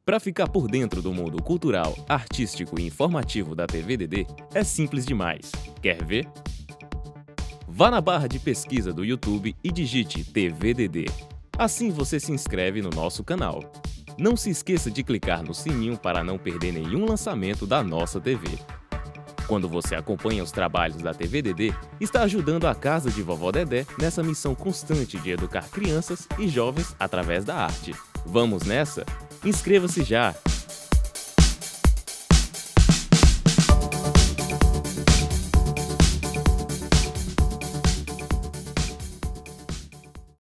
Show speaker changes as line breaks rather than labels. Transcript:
Para ficar por dentro do mundo cultural, artístico e informativo da TVDD, é simples demais. Quer ver? Vá na barra de pesquisa do YouTube e digite TVDD. Assim você se inscreve no nosso canal. Não se esqueça de clicar no sininho para não perder nenhum lançamento da nossa TV. Quando você acompanha os trabalhos da TVDD, está ajudando a Casa de Vovó Dedé nessa missão constante de educar crianças e jovens através da arte. Vamos nessa? Inscreva-se já!